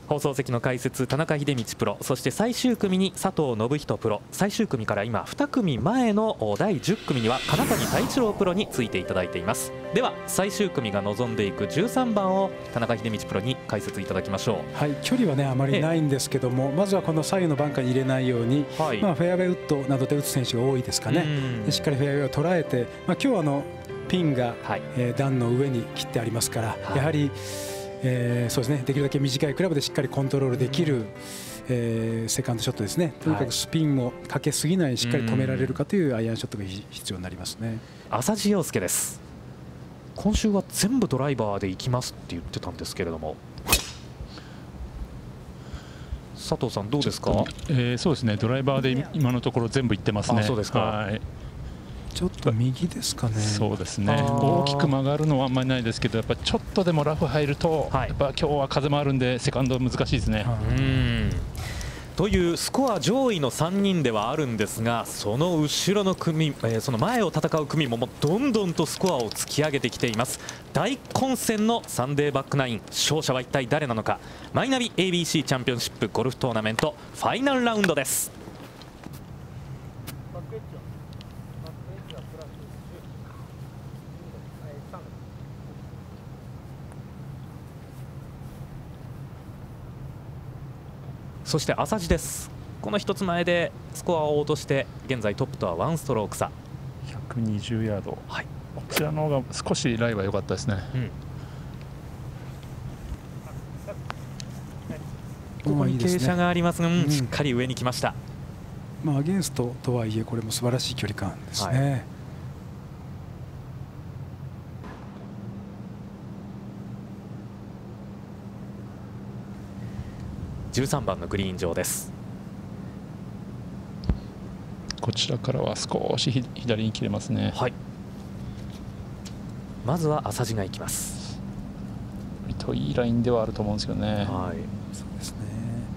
放送席の解説、田中秀道プロ、そして最終組に佐藤信人プロ、最終組から今2組前の第10組には金谷太一郎プロについていただいています。では最終組が望んでいく13番を田中秀道プロに解説いただきましょう。 はい、距離はねあまりないんですけども、まずはこの左右のバンカーに入れないように、フェアウェイウッドなどで打つ選手が多いですかね。しっかりフェアウェイを捉えて、今日はピンが、段の上に切ってありますから、やはりそうですね、できるだけ短いクラブでしっかりコントロールできる、セカンドショットですね。とにかくスピンもかけすぎない、しっかり止められるかというアイアンショットが必要になりますね。 浅地陽介です。今週は全部ドライバーで行きますって言ってたんですけれども、佐藤さんどうですか？ そうですね、ドライバーで今のところ全部行ってますね。 そうですか。はい、 ちょっと右ですかね。 そうですね。大きく曲がるのはあんまりないですけど、やっぱりちょっとでもラフ入ると、やっぱ今日は風もあるんでセカンド難しいですね。 というスコア上位の3人ではあるんですが、その後ろの組、その前を戦う組もどんどんとスコアを突き上げてきています。大混戦のサンデーバックナイン、勝者は一体誰なのか。マイナビ ABC チャンピオンシップゴルフトーナメントファイナルラウンドです。そして浅地です。この一つ前でスコアを落として現在トップとは1ストローク差。 120ヤード、こちらの方が少しライは良かったですね。 ここに傾斜がありますが、しっかり上に来ました。 アゲンストとはいえこれも素晴らしい距離感ですね。 13番のグリーン上です。 こちらからは少し左に切れますね。 まずは浅地が行きます。 割といいラインではあると思うんですけどね。 そうですね。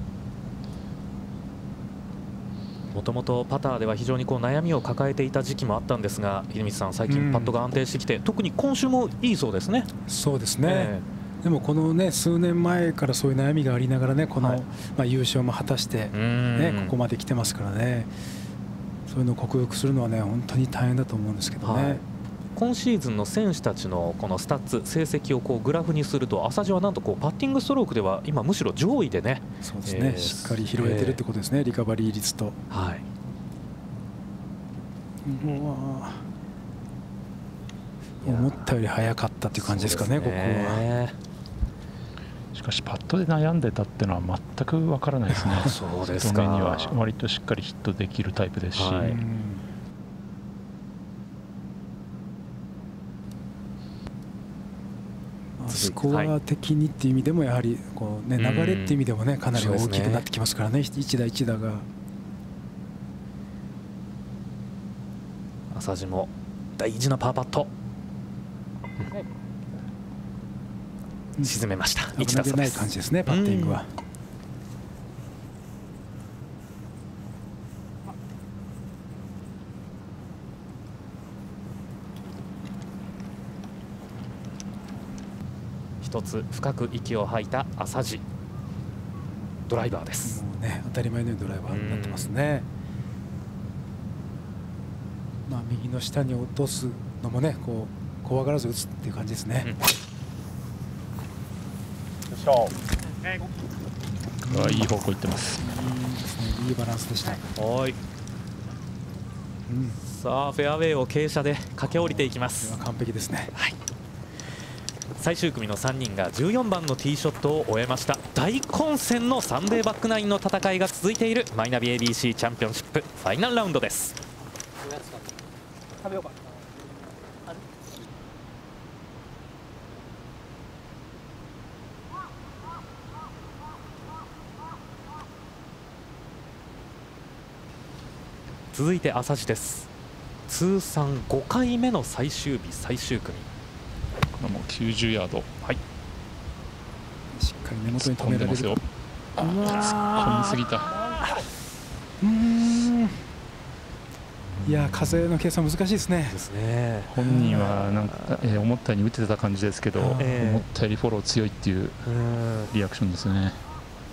もともとパターでは非常に悩みを抱えていた時期もあったんですが、秀道さん、最近パットが安定してきて、特に今週もいいそうですね。 そうですね。でもこのね数年前からそういう悩みがありながらね、この優勝も果たしてねここまで来てますからね、そういうのを克服するのはね本当に大変だと思うんですけどね。 今シーズンの選手たちのこのスタッツ成績をグラフにすると、浅地はなんとパッティングストロークでは今むしろ上位でね。 そうですね、しっかり拾えてるってことですね、リカバリー率と。思ったより早かったっていう感じですかね、ここは。 しかしパットで悩んでたっていうのは全くわからないですね。 そうですか。 面には割としっかりヒットできるタイプですし、 スコア的にっていう意味でもやはり流れっていう意味でもねかなり大きくなってきますからね、一打一打が。 浅地も大事なパーパット。沈めました。 1打差ない感じですね、パッティングは。 一つ深く息を吐いた浅地。ドライバーです。 もうね、当たり前のようにドライバーになってますね。右の下に落とすのもね、怖がらず打つっていう感じですね。 いい方向いってます。 いいバランスでした。 さあフェアウェイを傾斜で駆け下りていきます。 完璧ですね。 最終組の3人が14番のティーショットを終えました。大混戦のサンデーバックナインの戦いが続いているマイナビ ABC チャンピオンシップファイナルラウンドです。続いて浅地です。通算5回目の最終日最終組。 これも90ヤード。 しっかり根元に止められる。 突っ込みすぎた。 いや、風の計算難しいですね。 本人はなんか、思ったように打ててた感じですけど、思ったよりフォロー強いっていうリアクションですね。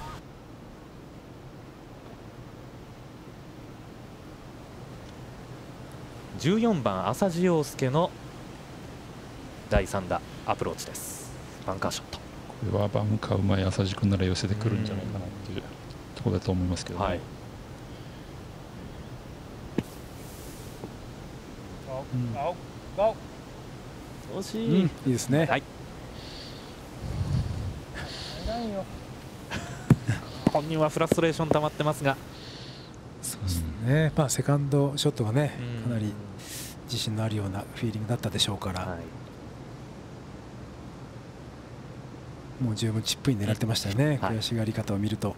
14番浅地陽介の第3打アプローチです。バンカーショット。 これはバンカーうまい浅地君なら寄せてくるんじゃないかなっていうところだと思いますけどね。はい、 惜しい。 いいですね。はい。 本人はフラストレーション溜まってますが。 そうですね。まあセカンドショットがね、かなり自信のあるようなフィーリングだったでしょうから。はい、もう十分チップイン狙ってましたよね。悔しがり方を見ると。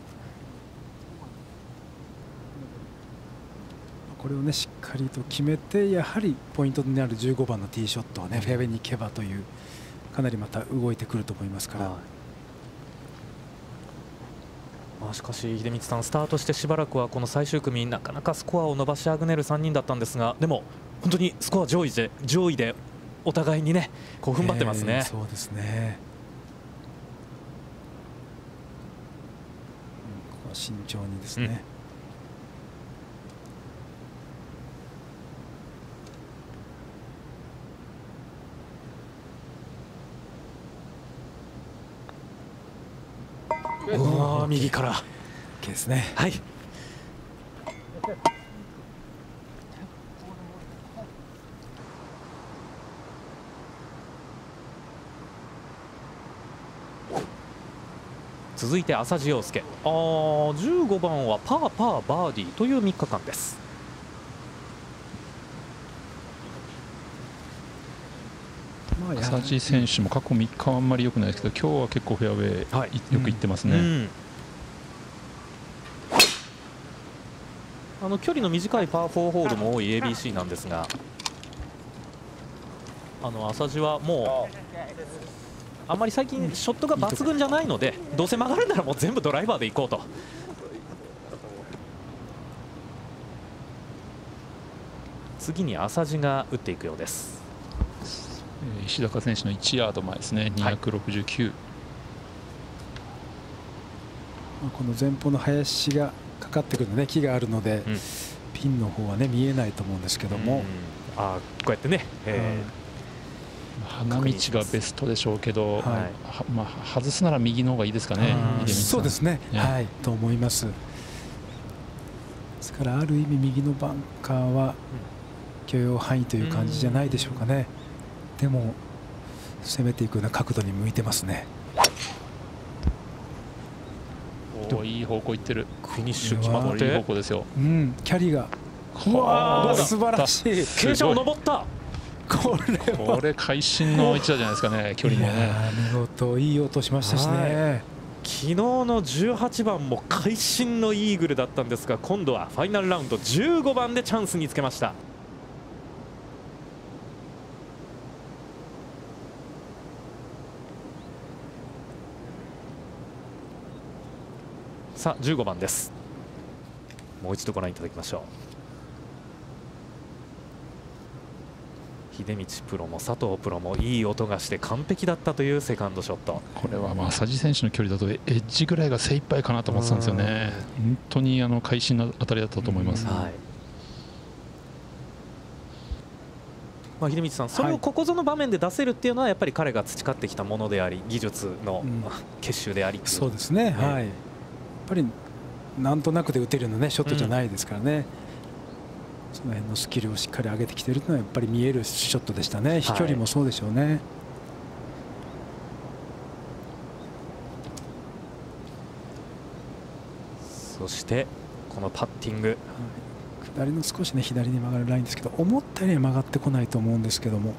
これをねしっかりと決めて、やはりポイントになる15番のティーショットをねフェアウェイに行けばという、かなりまた動いてくると思いますから。 しかし秀光さん、スタートしてしばらくはこの最終組なかなかスコアを伸ばしあぐねる3人だったんですが、でも本当にスコア上位でお互いにねこう踏ん張ってますね。 そうですね。ここは慎重にですね。 右から OK ですね。 はい。続いて浅地陽介。15番はパーバーディーという3日間です。 浅地選手も過去3日はあんまり良くないですけど、今日は結構フェアウェイよく行ってますね。 距離の短いパー4ホールも多い ABC なんですが、浅地はもうあんまり最近ショットが抜群じゃないので、どうせ曲がるならもう全部ドライバーで行こうと。次に浅地が打っていくようです。 石坂選手の1ヤード前ですね、269。 この前方の林がかかってくるね、木があるので、ピンの方はね見えないと思うんですけども、 こうやってね、 花道がベストでしょうけど、まあ外すなら右の方がいいですかね。 そうですね、はい、と思います。ですからある意味右のバンカーは許容範囲という感じじゃないでしょうかね。でも攻めていくような角度に向いてますね。 いい方向いってる。 フィニッシュ決まっていい方向ですよ。 キャリーが素晴らしい。 傾斜を登った。 これ会心の一打じゃないですかね、距離もね。 見事いい音しましたしね。 昨日の18番も会心のイーグルだったんですが、今度はファイナルラウンド15番でチャンスにつけました。さあ15番です。もう一度ご覧いただきましょう。秀道プロも佐藤プロもいい音がして完璧だったというセカンドショット。 これは浅地選手の距離だとエッジぐらいが精一杯かなと思ってたんですよね。本当に会心の当たりだったと思います。 秀道さん、それをここぞの場面で出せるっていうのはやっぱり彼が培ってきたものであり、技術の結集であり。 そうですね、はい。やっぱりなんとなくで打てるようなねショットじゃないですからね。その辺のスキルをしっかり上げてきているというのはやっぱり見えるショットでしたね。飛距離もそうでしょうね。 そしてこのパッティング、 下りの少しね左に曲がるラインですけど、思ったよりは曲がってこないと思うんですけども、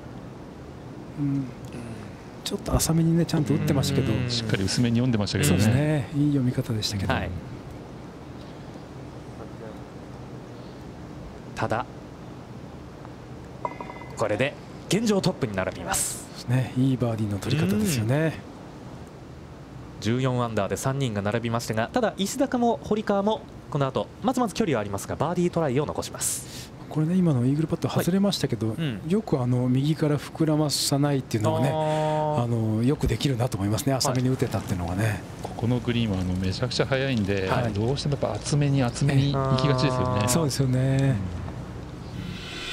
ちょっと浅めにねちゃんと打ってましたけど、 しっかり薄めに読んでましたけどね。 そうですね、いい読み方でしたけど、 ただこれで現状トップに並びます。 いいバーディーの取り方ですよね。 14アンダーで3人が並びましたが、ただ石坂も堀川もこの後まず距離はありますがバーディートライを残します。 これね、今のイーグルパット外れましたけど、よく右から膨らまさないっていうのがね、よくできるなと思いますね。浅めに打てたっていうのがね。 ここのグリーンはめちゃくちゃ速いんで、どうしてもやっぱ厚めに行きがちですよね。 そうですよね。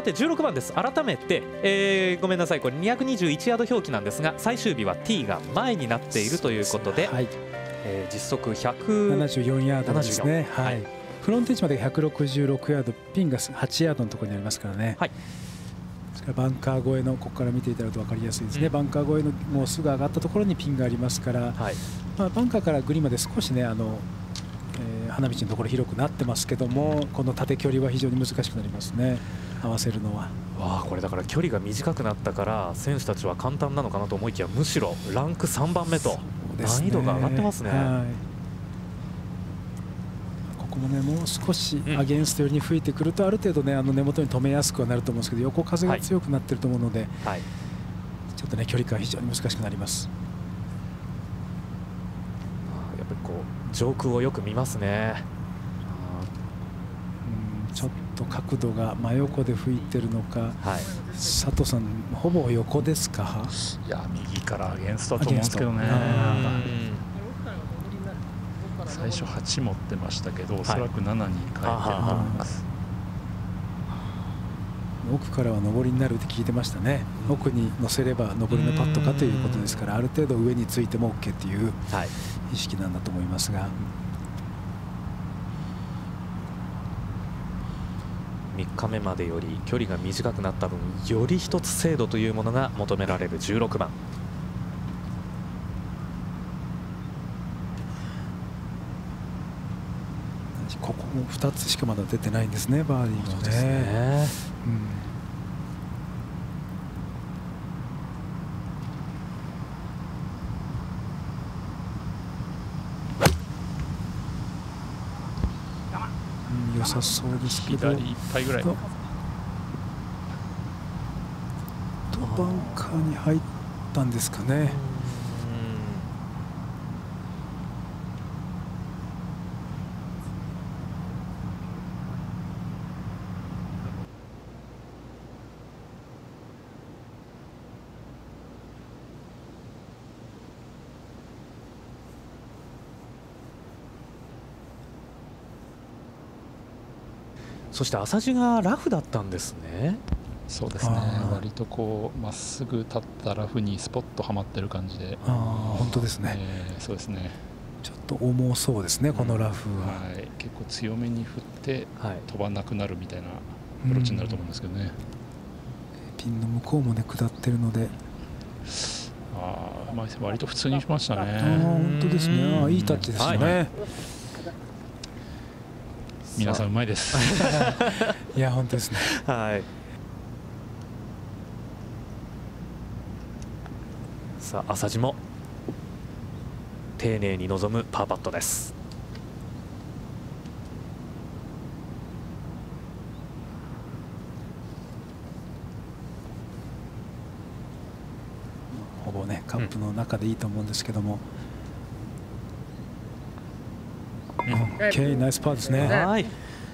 て16番です。改めて、ごめんなさい、これ221ヤード表記なんですが、最終日はティーが前になっているということで、はい、実測 174ヤードですね。はい、フロントエッジまで166ヤード、ピンが8ヤードのところにありますからね。はい、ですからバンカー越えの、ここから見ていただくと分かりやすいですね。バンカー越えのもうすぐ上がったところにピンがありますから、はい、まあ、バンカーからグリーンまで少しね、花道のところ広くなってますけども、この縦距離は非常に難しくなりますね、合わせるのは。 わあ、これだから距離が短くなったから選手たちは簡単なのかなと思いきや、むしろランク3番目と難易度が上がってますね。はい、 ここもね、もう少しアゲンスト寄りに吹いてくると、ある程度ね、根元に止めやすくはなると思うんですけど、横風が強くなっていると思うので、はい、ちょっとね、距離感非常に難しくなります。 やっぱりこう上空をよく見ますね。 ちょっと角度が真横で吹いてるのか、はい、佐藤さん、ほぼ横ですか？ いや、右からアゲンストだと思うんですけどね。最初8持ってましたけど、おそらく7に変えてると思います。 奥からは上りになるって聞いてましたね。奥に乗せれば上りのパットかということですから、ある程度上についても OK っていう意識なんだと思いますが、 3日目までより距離が短くなった分、より一つ精度というものが求められる16番。 ここも2つしかまだ出てないんですね、バーディーもね。良さそうですけど、 左いっぱいぐらいとバンカーに入ったんですかね。 そして浅地がラフだったんですね。 そうですね、割とこうまっすぐ立ったラフにスポッとはまってる感じで。 本当ですね。 そうですね。 ちょっと重そうですね、このラフは。 はい、結構強めに振って飛ばなくなるみたいなアプローチになると思うんですけどね。 ピンの向こうもね、下ってるので。 まあ、割と普通にしましたね。 本当ですね。いいタッチですね。はい、 皆さんうまいです。 いや、本当ですね。 はい。さあ、浅地も丁寧に臨むパーパットです。 ほぼね、カップの中でいいと思うんですけども。OK、ナイスパーですね。はい。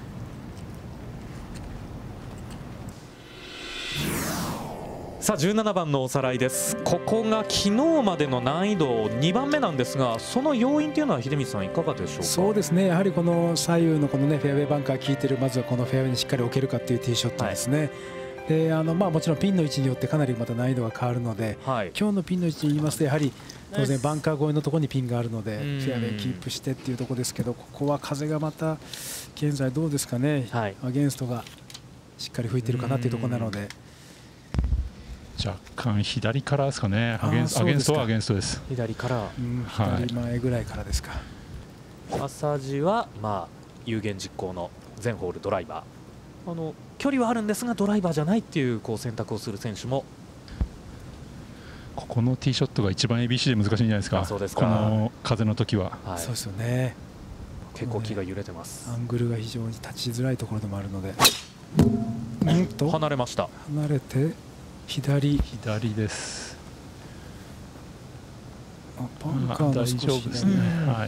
さあ17番のおさらいです。ここが昨日までの難易度2番目なんですが、その要因というのは秀光さんいかがでしょうか。 そうですね、やはりこの左右のこのねフェアウェイバンカー効いてる、まずはこのフェアウェイにしっかり置けるかっていうティーショットですね。はい、でもちろんピンの位置によってかなりまた難易度が変わるので、はい、今日のピンの位置に言いますと、やはり当然バンカー越えのところにピンがあるのでフェアウェイキープしてっていうところですけど、ここは風がまた現在どうですかね、はい、アゲンストがしっかり吹いてるかなっていうところなので。 若干左からですかね。アゲンストはアゲンストです。 左から、 左前ぐらいからですか。 浅地はまあ有言実行の全ホールドライバー、距離はあるんですがドライバーじゃないっていう選択をする選手も。 ここのティーショットが一番 ABC で難しいんじゃないですか。 そうですか。 この風の時は、 はい、そうですよね。 結構木が揺れてます。 アングルが非常に立ちづらいところでもあるので。 離れました。 離れて左です。 バンカーの少し、 大丈夫ですね。はい。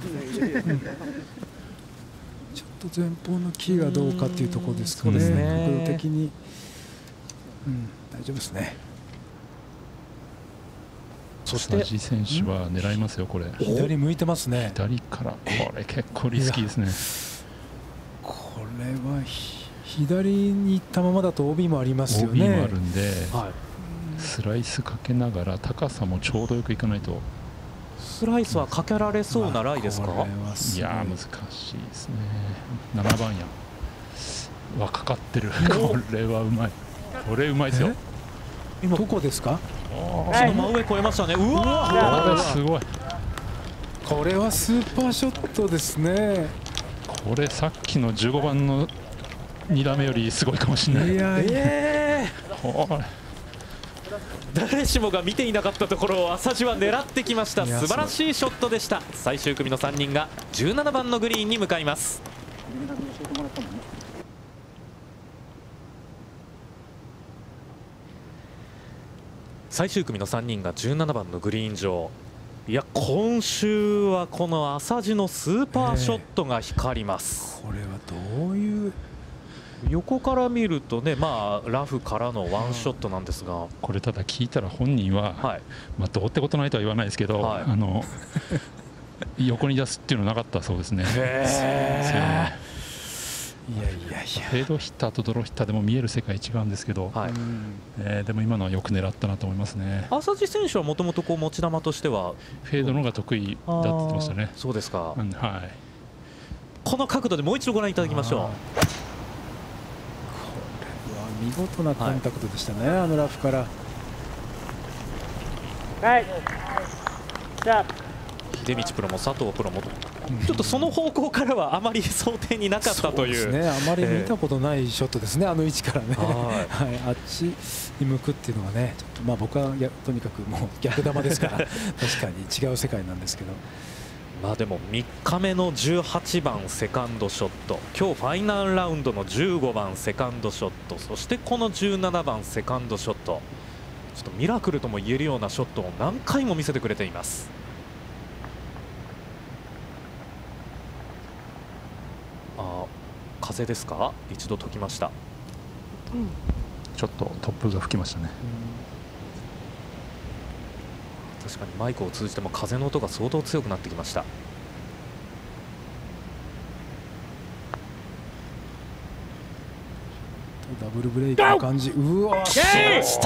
ちょっと前方の木がどうかっていうところですかね。角度的に、大丈夫ですね。 そして浅地選手は狙いますよ、これ。 左向いてますね。 左から、これ結構リスキーですね。 これは左に行ったままだと OB もありますよね。 OB もあるんで、はい、スライスかけながら高さもちょうどよくいかないと。 スライスはかけられそうなライですか？ いや難しいですね。7番やわ、かかってる。これはうまい。これうまいですよ。 今どこですか？ その真上越えましたね。うわこれすごい。 これはスーパーショットですね。 これさっきの15番の2打目よりすごいかもしれない。 誰しもが見ていなかったところを浅地は狙ってきました。素晴らしいショットでした。最終組の3人が17番のグリーンに向かいます。最終組の3人が17番のグリーン上。いや、今週はこの浅地のスーパーショットが光ります。 これはどういう、 横から見るとね、まあラフからのワンショットなんですが、 これただ聞いたら本人は、はい、まあどうってことないとは言わないですけど、はい、横に出すっていうのなかったそうですね。 いやいやいや、 フェードヒッターとドローヒッターでも見える世界違うんですけど、はい、でも今のはよく狙ったなと思いますね。 浅地選手はもともと持ち球としてはフェードの方が得意だって言ってましたね。 そうですか、 はい、 この角度でもう一度ご覧いただきましょう。これは見事なコンタクトでしたね、はい、あのラフから。 はい、秀道プロも佐藤プロもちょっとその方向からはあまり想定になかったという。 そうですね、あまり見たことないショットですね、あの位置からね。はい、あっちに向くっていうのはね、ちょっとまあ僕はとにかくもう逆球ですから確かに違う世界なんですけど。 まあでも3日目の18番セカンドショット、今日ファイナルラウンドの15番セカンドショット、そしてこの17番セカンドショット、ちょっとミラクルとも言えるようなショットを何回も見せてくれています。風ですか？一度解きました。 ちょっと突風が吹きましたね。 確かにマイクを通じても風の音が相当強くなってきました。 ダブルブレイクの感じ。うわ、 来ました。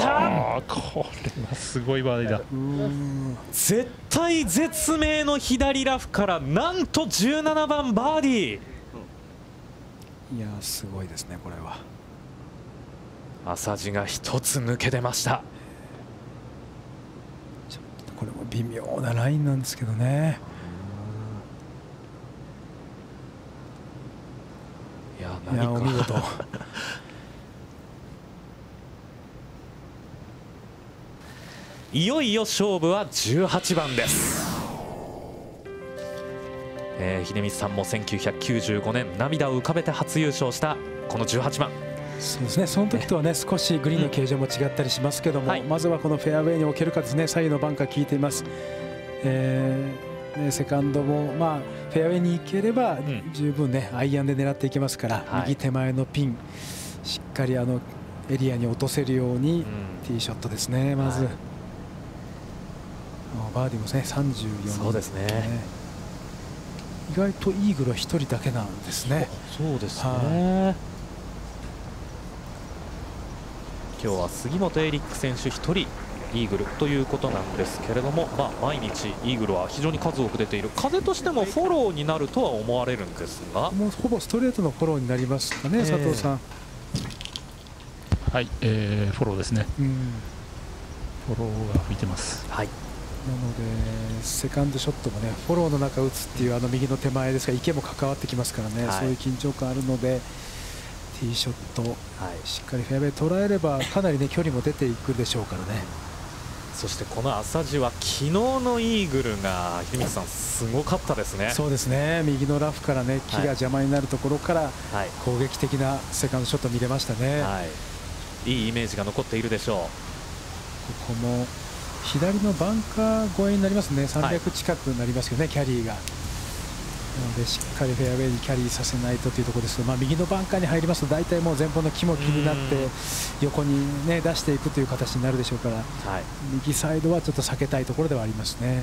これはすごいバーディーだ。 絶対絶命の左ラフからなんと17番バーディー。 いやすごいですね、これは。 浅地が一つ抜け出ました。 ちょっとこれも微妙なラインなんですけどね。 いやお見事。 いよいよ勝負は18番です。秀光さんも1995年涙を浮かべて初優勝したこの18番。 そうですね、その時とはね少しグリーンの形状も違ったりしますけども、はい、まずはこのフェアウェイに置けるかですね。左右のバンカー効いています。セカンドもまあフェアウェイに行ければ十分ね、アイアンで狙っていけますから、はい、右手前のピンしっかりエリアに落とせるように、ティーショットですね。まず、はい、バーディーもね34。 そうですね。 意外とイーグルは1人だけなんですね。 そうですね。今日は杉本エリック選手1人イーグルということなんですけれども、まあ、毎日イーグルは非常に数多く出ている。風としてもフォローになるとは思われるんですが、 もうほぼストレートのフォローになりますかね、佐藤さん。 はい、フォローですね。フォローが吹いてます。 はい。 なのでセカンドショットもねフォローの中打つっていう右の手前ですが池も関わってきますからね、はい、そういう緊張感あるのでティーショット、はい、しっかりフェアウェイ捉えればかなりね距離も出ていくでしょうからね。 そしてこの浅地は昨日のイーグルが秀光さんすごかったですね。 そうですね、右のラフからね木が邪魔になるところから攻撃的なセカンドショット見れましたね。 はい、いいイメージが残っているでしょう。ここも左のバンカー越えになりますね。300近くなりますよね、キャリーが。なのでしっかりフェアウェイにキャリーさせないとというところですけど、右のバンカーに入りますと大体もう前方の木も気になって横に、ね、出していくという形になるでしょうから、はい、右サイドはちょっと避けたいところではありますね。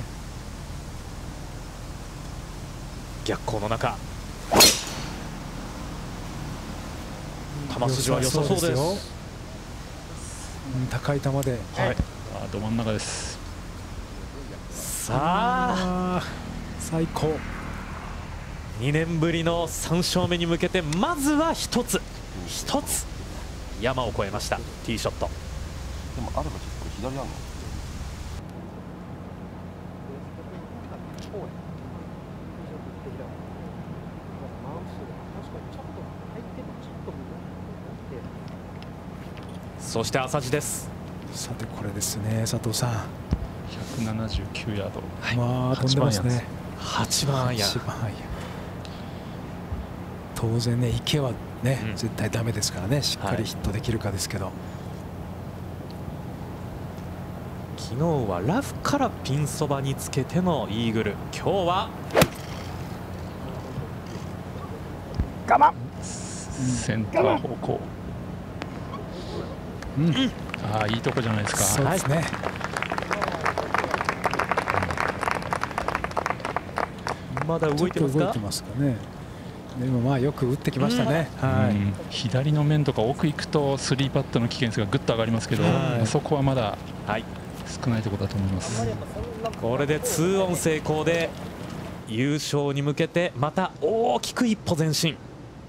逆光の中、 球筋は良さそうです。 高い球で、 はい、ど真ん中です。 さあ最高。 2年ぶりの3勝目に向けてまずは一つ山を越えました。ティーショット。 でもあればちょっと左なの。 そして浅地です。 さてこれですね、佐藤さん。 179ヤード。 まあ飛んでますね。 8番アイアン。 当然ね、池はね、絶対ダメですからね、しっかりヒットできるかですけど。 昨日はラフからピンそばにつけてのイーグル。今日は我慢。センター方向。ああ、いいとこじゃないですか。 そうですね。 まだ動いてますか。 動いてますかね。でもまあよく打ってきましたね。 左の面とか奥行くと3パットの危険性がぐっと上がりますけど、そこはまだ少ないところだと思います。 これで2オン成功で優勝に向けてまた大きく一歩前進。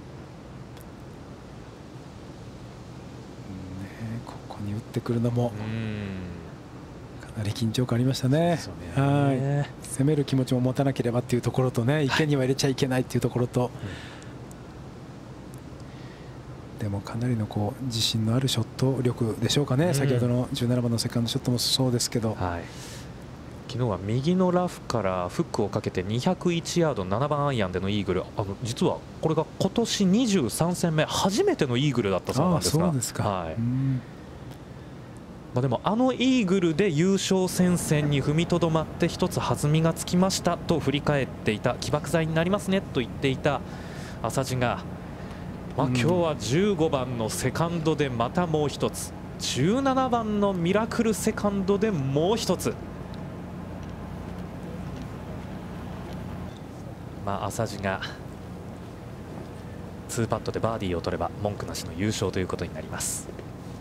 ここに打ってくるのもかなり緊張感ありましたね。攻める気持ちも持たなければっていうところとね、池には入れちゃいけないっていうところと、でもかなりのこう自信のあるショット力でしょうかね。先ほどの17番のセカンドショットもそうですけど、 昨日は右のラフからフックをかけて201ヤード7番アイアンでのイーグル。実はこれが今年23戦目初めてのイーグルだったそうなんですが。 そうですか。 でもあのイーグルで優勝戦線に踏みとどまって一つ弾みがつきましたと振り返っていた、起爆剤になりますねと言っていた浅地が、今日は15番のセカンドでまたもう一つ、17番のミラクルセカンドでもう一つ。浅地が2パットでバーディーを取れば文句なしの優勝ということになります。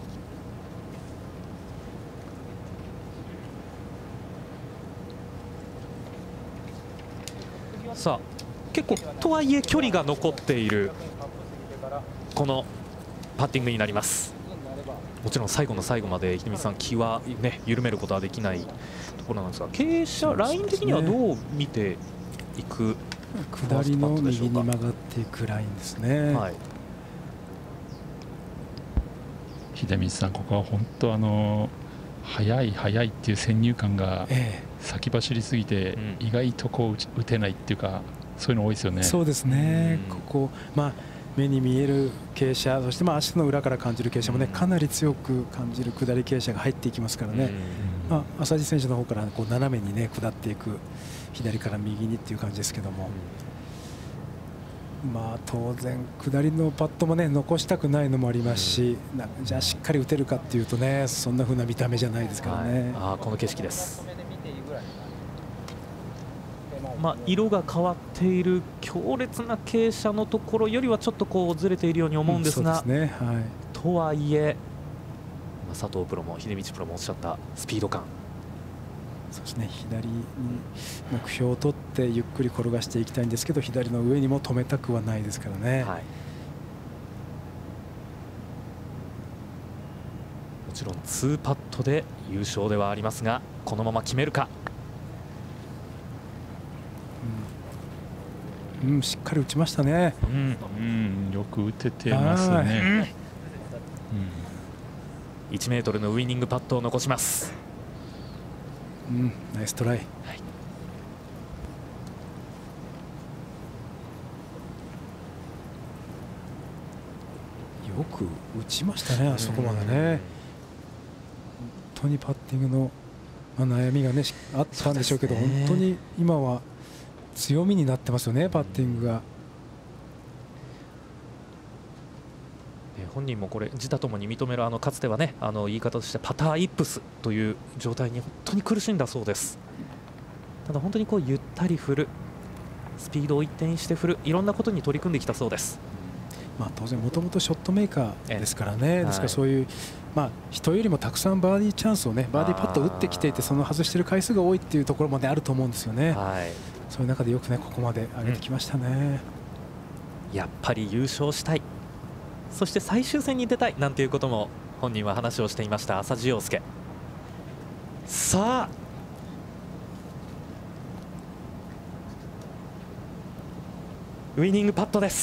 さあ結構とはいえ距離が残っているこのパッティングになります。もちろん最後の最後まで秀道さん、気はね緩めることはできないところなんですが、傾斜ライン的にはどう見ていく。 下りの右に曲がっていくラインですね。 秀道さん、ここは本当速いっていう先入観が先走りすぎて、意外とこう打てないっていうか、そういうの多いですよね。 そうですね。ここ目に見える傾斜、そして足の裏から感じる傾斜もね、かなり強く感じる下り傾斜が入っていきますからね。浅地選手の方からこう斜めにね下っていく、左から右にっていう感じですけども、当然下りのパットもね残したくないのもありますし、じゃあしっかり打てるかっていうとね、そんな風な見た目じゃないですからね。 この景色です。色が変わっている強烈な傾斜のところよりはちょっとこうずれているように思うんですが、とはいえ佐藤プロも秀道プロもおっしゃったスピード感。 そうですね、左に目標を取ってゆっくり転がしていきたいんですけど、左の上にも止めたくはないですからね。もちろん2パットで優勝ではありますが、このまま決めるか。 しっかり打ちましたね。 よく打ててますね。 1メートルのウイニングパットを残します。 ナイストライ。よく打ちましたね、あそこまでね。本当にパッティングの悩みがねあったんでしょうけど、本当に今は強みになってますよね、パッティングが。 本人もこれ自他ともに認める、かつてはね言い方としてパターイップスという状態に本当に苦しんだそうです。ただ本当にこうゆったり振る、スピードを一定にして振る、いろんなことに取り組んできたそうです。 当然もともとショットメーカーですからね、ですからそういう、人よりもたくさんバーディーチャンスをね、バーディーパットを打ってきていて、その外している回数が多いっていうところもね、あると思うんですよね。そういう中でよくね、ここまで上げてきましたね。 やっぱり優勝したい、そして最終戦に出たいなんていうことも本人は話をしていました、浅地陽介。さあウイニングパットです。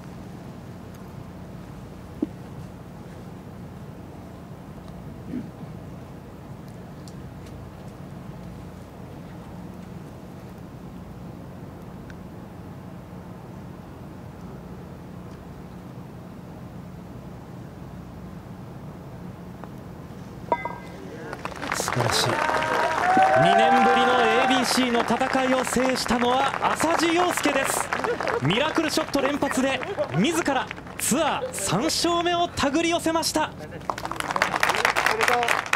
素晴らしい。 2年ぶりの ABC の戦いを制したのは浅地陽介です。ミラクルショット連発で自らツアー3勝目を手繰り寄せました。